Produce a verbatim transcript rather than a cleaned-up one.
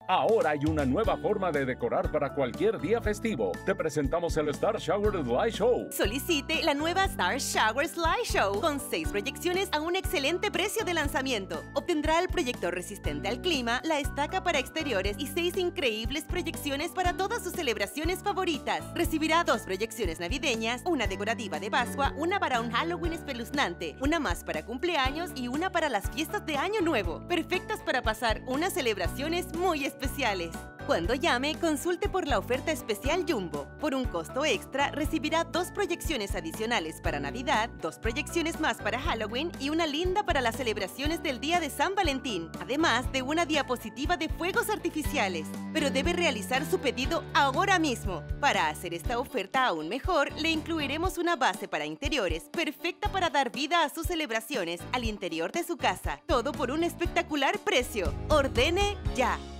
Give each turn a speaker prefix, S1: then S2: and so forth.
S1: Ahora hay una nueva forma de decorar para cualquier día festivo. Te presentamos el Star Shower Light Show.
S2: Solicite la nueva Star Shower Light Show con seis proyecciones a un excelente precio de lanzamiento. Obtendrá el proyector resistente al clima, la estaca para exteriores y seis increíbles proyecciones para todas sus celebraciones favoritas. Recibirá dos proyecciones navideñas, una decorativa de Pascua, una para un Halloween espeluznante, una más para cumpleaños y una para las fiestas de Año Nuevo, perfectas para pasar unas celebraciones muy especiales. especiales. Cuando llame, consulte por la oferta especial Jumbo. Por un costo extra, recibirá dos proyecciones adicionales para Navidad, dos proyecciones más para Halloween y una linda para las celebraciones del Día de San Valentín, además de una diapositiva de fuegos artificiales. Pero debe realizar su pedido ahora mismo. Para hacer esta oferta aún mejor, le incluiremos una base para interiores, perfecta para dar vida a sus celebraciones al interior de su casa. Todo por un espectacular precio. Ordene ya.